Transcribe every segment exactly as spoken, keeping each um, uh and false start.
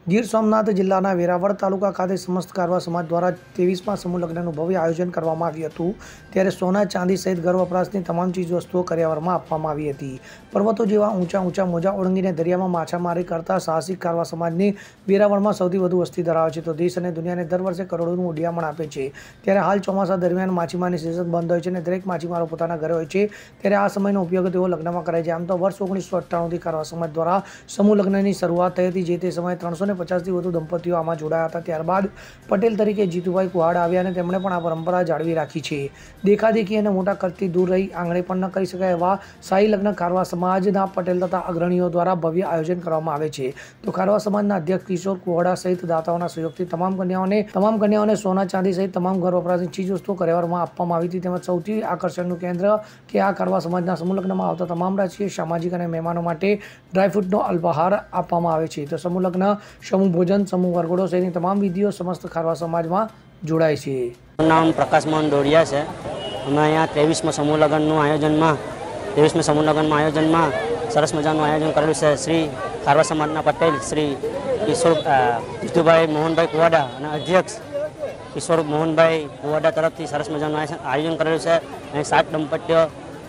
ગીર સોમનાથ જિલ્લાના વેરાવળ તાલુકા ખાતે સમસ્ત કારવા સમાજ દ્વારા ત્રેવીસમાં સમૂહ લગ્નનું ભવ્ય આયોજન કરવામાં આવ્યું હતું। ત્યારે સોના ચાંદી સહિત ઘર વપરાશની તમામ ચીજવસ્તુઓ કર્યાવરમાં આપવામાં આવી હતી। પર્વતો જેવા ઊંચા ઊંચા મોજા ઓળંગીને દરિયામાં માછામારી કરતા સાહસિક કારવા સમાજની વેરાવળમાં સૌથી વધુ વસ્તી ધરાવે છે, તો દેશ અને દુનિયાને દર વર્ષે કરોડોનું ઉડિયામણ આપે છે। ત્યારે હાલ ચોમાસા દરમિયાન માછીમારની સિઝન બંધ હોય છે અને દરેક માછીમારો પોતાના ઘરે હોય છે, ત્યારે આ સમયનો ઉપયોગ તેઓ લગ્નમાં કરે છે। આમ તો વર્ષ ઓગણીસો અઠ્ઠાણુંથી કારવા સમાજ દ્વારા સમૂહ લગ્નની શરૂઆત થઈ હતી, જે તે સમયે ત્રણસો ને પચાસથી વધુ દંપતીઓ આમાં જોડાયા હતા। ત્યારબાદ પટેલ તરીકે જીતુભાઈ કુહાડ આવ્યા અને તેમણે પણ આ પરંપરા જાળવી રાખી છે। દેખાદેખી અને મોટા ખર્ચથી દૂર રહી આંગણે પણ ન કરી શકાય એવા શાહી લગ્ન કારવા સમાજના પટેલ તથા અગ્રણીઓ દ્વારા ભવ્ય આયોજન કરવામાં આવે છે। તો કારવા સમાજના અધ્યક્ષ કિશોર કુહાડા સહિત દાતાઓના સહયોગથી તમામ કન્યાઓને તમામ કન્યાઓને સોના ચાંદી સહિત તમામ ઘર વપરાશની ચીજવસ્તુઓ કર્યાવરમાં આપવામાં આવી હતી। તેમજ સૌથી આકર્ષણનું કેન્દ્ર કે આ કારવા સમાજના સમૂહ લગ્નમાં આવતા તમામ રાજકીય, સામાજિક અને મહેમાનો માટે ડ્રાયફ્રૂટનો અલ્પાહાર આપવામાં આવે છે। તો સમૂહ લગ્ન, સમૂહ ભોજન, સમૂહ વરઘોડો સહિતની તમામ વિધિઓ સમસ્ત ખારવા સમાજમાં જોડાય છે। નામ પ્રકાશ મોહન ડોડિયા છે। અમે અહીંયા ત્રેવીસમાં સમૂહ લગ્નનું આયોજનમાં ત્રેવીસમાં સમૂહ લગ્નના આયોજનમાં સરસ મજાનું આયોજન કરેલું છે। શ્રી ખારવા સમાજના પટેલ શ્રી કિશોર જીતુભાઈ મોહનભાઈ કુવાડા અને અધ્યક્ષ કિશોર મોહનભાઈ કુવાડા તરફથી સરસ મજાનું આયોજન કરેલું છે। અહીં સાત દંપતીઓ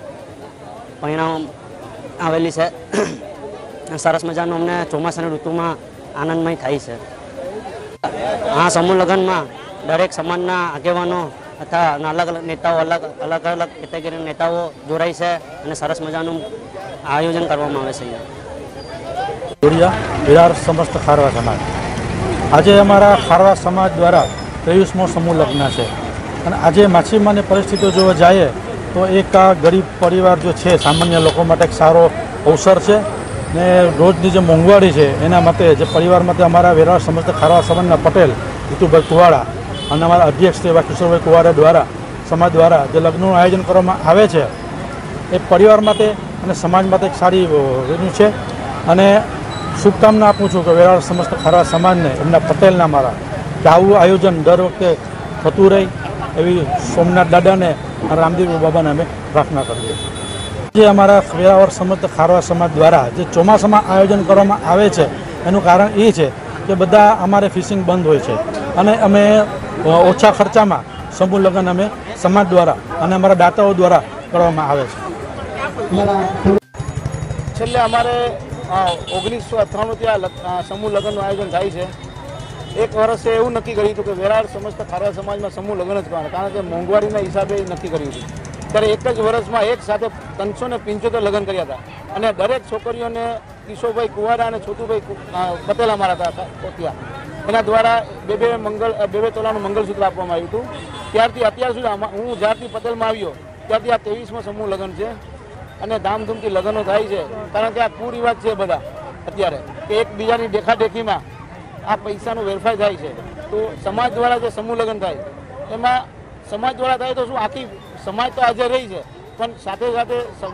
પરિણામ આવેલી છે। સરસ મજાનું અમને ચોમાસાની ઋતુમાં આનંદમય થાય છે। આ સમૂહ લગ્નમાં દરેક સમાજના આગેવાનો તથા અલગ અલગ નેતાઓ અલગ અલગ અલગ કેટેગરીના નેતાઓ જોડાય છે અને સરસ મજાનું આયોજન કરવામાં આવે છે। અહીંયા વિરાર સમસ્ત ખારવા સમાજ આજે અમારા ખારવા સમાજ દ્વારા ત્રેવીસમો સમૂહ લગ્ન છે અને આજે માછીમારની પરિસ્થિતિઓ જોવા જઈએ તો એક આ ગરીબ પરિવાર જો છે સામાન્ય લોકો માટે એક સારો અવસર છે ને રોજની જે મોંઘવારી છે એના માટે જે પરિવાર માટે અમારા વેરાવળ સમસ્ત ખારવા સમાજના પટેલ જીતુભાઈ કુવાડા અને અમારા અધ્યક્ષ એવા કિશોરભાઈ કુવાડા દ્વારા સમાજ દ્વારા જે લગ્નનું આયોજન કરવામાં આવે છે એ પરિવાર માટે અને સમાજ માટે એક સારી એનું છે અને શુભકામના આપું છું કે વેરાવળ સમસ્ત ખારવા સમાજને એમના પટેલના અમારા કે આવું આયોજન દર વખતે થતું રહે એવી સોમનાથ દાદાને અને રામદેવ બાબાને અમે પ્રાર્થના કરીએ છીએ। જે અમારા વેરાવળ સમસ્ત ખારવા સમાજ દ્વારા જે ચોમાસામાં આયોજન કરવામાં આવે છે એનું કારણ એ છે કે બધા અમારે ફિશિંગ બંધ હોય છે અને અમે ઓછા ખર્ચામાં સમૂહ લગ્ન અમે સમાજ દ્વારા અને અમારા દાતાઓ દ્વારા કરવામાં આવે છે। છેલ્લે અમારે ઓગણીસો અઠ્ઠાણુંથી આ સમૂહ લગ્નનું આયોજન થાય છે। એક વર્ષે એવું નક્કી કર્યું હતું કે વેરાવળ સમસ્ત ખારવા સમાજમાં સમૂહ લગ્ન જ કરવાના, કારણ કે મોંઘવારીના હિસાબે નક્કી કર્યું હતું। ત્યારે એક જ વર્ષમાં એક સાથે ત્રણસો ને પંચોતેર લગ્ન કર્યા હતા અને દરેક છોકરીઓને કિશોરભાઈ કુવાડા અને છોટુભાઈ પટેલ અમારા હતા ત્યાં એના દ્વારા બે બે મંગળ બે બે તોલાનું મંગળસૂત્ર આપવામાં આવ્યું હતું। ત્યારથી અત્યાર સુધી હું જ્યારથી પટેલમાં આવ્યો ત્યારથી આ ત્રેવીસમાં સમૂહ લગ્ન છે અને ધામધૂમથી લગ્નો થાય છે, કારણ કે આ કુરિવાજ છે બધા અત્યારે કે એકબીજાની દેખાદેખીમાં આ પૈસાનો વેરફાર થાય છે। તો સમાજ દ્વારા જે સમૂહ લગ્ન થાય એમાં સમાજ દ્વારા થાય તો શું આખી સમાજ તો હાજર રહી છે, પણ સાથે સાથે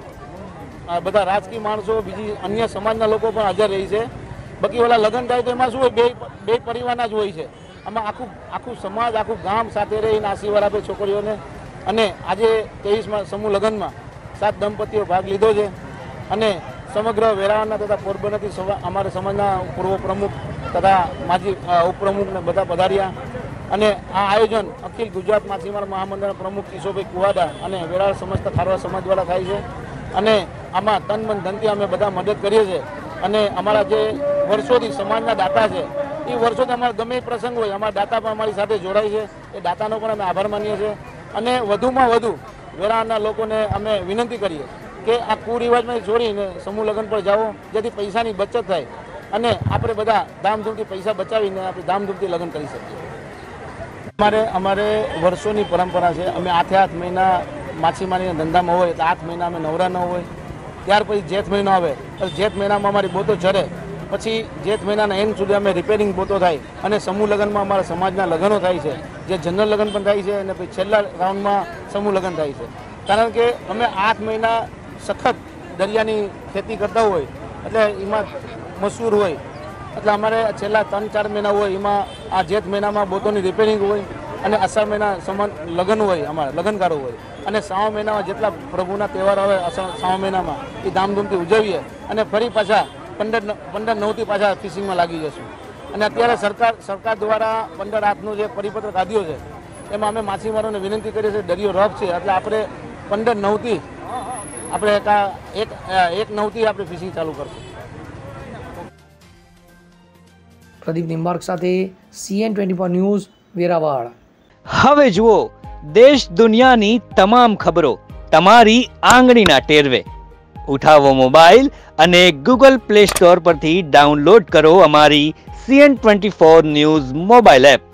બધા રાજકીય માણસો બીજી અન્ય સમાજના લોકો પણ હાજર રહી છે। બાકી ઓલા લગ્ન થાય તો એમાં શું હોય, બે બે પરિવારના જ હોય છે। આમાં આખું આખું સમાજ આખું ગામ સાથે રહીને આશીર્વાદ આપે છોકરીઓને। અને આજે ત્રેવીસમાં સમૂહ લગ્નમાં સાત દંપતીઓ ભાગ લીધો છે અને સમગ્ર વેરાવળના તથા પોરબંદરથી અમારા સમાજના પૂર્વ પ્રમુખ તથા માજી ઉપપ્રમુખને બધા પધાર્યા અને આ આયોજન અખિલ ગુજરાત માછીમાર મહામંડળના પ્રમુખ કિશોરભાઈ કુવાડા અને વેરાવળ સમસ્ત ખારવા સમાજ દ્વારા થાય છે અને આમાં તન મન ધનથી અમે બધા મદદ કરીએ છીએ અને અમારા જે વર્ષોથી સમાજના દાતા છે એ વર્ષોથી અમારા ગમે પ્રસંગ હોય અમારા દાતા પણ અમારી સાથે જોડાય છે। એ દાતાનો પણ અમે આભાર માનીએ છીએ અને વધુમાં વધુ વેરાવળના લોકોને અમે વિનંતી કરીએ કે આ કુરિવાજમાં છોડીને સમૂહ લગ્ન પર જાઓ, જેથી પૈસાની બચત થાય અને આપણે બધા ધામધૂમથી પૈસા બચાવીને આપણે ધામધૂમથી લગ્ન કરી શકીએ। અમારે અમારે વર્ષોની પરંપરા છે। અમે આઠે આઠ મહિના માછીમારીના ધંધામાં હોય તો આઠ મહિના અમે નવરા ન હોય, ત્યાર પછી જેઠ મહિનો આવે તો જેઠ મહિનામાં અમારી બોતો ચરે, પછી જેઠ મહિનાના એન્ડ સુધી અમે રિપેરિંગ બોતો થાય અને સમૂહ લગ્નમાં અમારા સમાજના લગ્નો થાય છે, જે જનરલ લગ્ન પણ થાય છે અને પછી છેલ્લા રાઉન્ડમાં સમૂહ લગ્ન થાય છે। કારણ કે અમે આઠ મહિના સખત દરિયાની ખેતી કરતા હોય એટલે એમાં મશહૂર હોય, એટલે અમારે છેલ્લા ત્રણ ચાર મહિના હોય એમાં આ જેઠ મહિનામાં બોતોની રિપેરિંગ હોય અને અષાઢ મહિના સમાન લગ્ન હોય, અમારા લગ્નકારો હોય અને શ્રાવણ મહિનામાં જેટલા પ્રભુના તહેવાર આવે શ્રાવણ મહિનામાં એ ધામધૂમથી ઉજવીએ અને ફરી પાછા પંદર પંદર નવથી પાછા ફિશિંગમાં લાગી જશું। અને અત્યારે સરકાર સરકાર દ્વારા પંદર આઠનો જે પરિપત્ર કાઢ્યો છે એમાં અમે માછીમારોને વિનંતી કરીએ છીએ, દરિયો રફ છે એટલે આપણે પંદર નવથી આપણે એક એક નવથી આપણે ફિશિંગ ચાલુ કરશું. પ્રદીપ નિંબાર્ક સાથે CN twenty four news, Veraval. હવે જુઓ દેશ દુનિયાની તમામ ખબરો તમારી આંગળીના ટેરવે. ઉઠાવો મોબાઈલ અને ગૂગલ પ્લે સ્ટોર પરથી ડાઉનલોડ કરો અમારી CN twenty four news mobile app.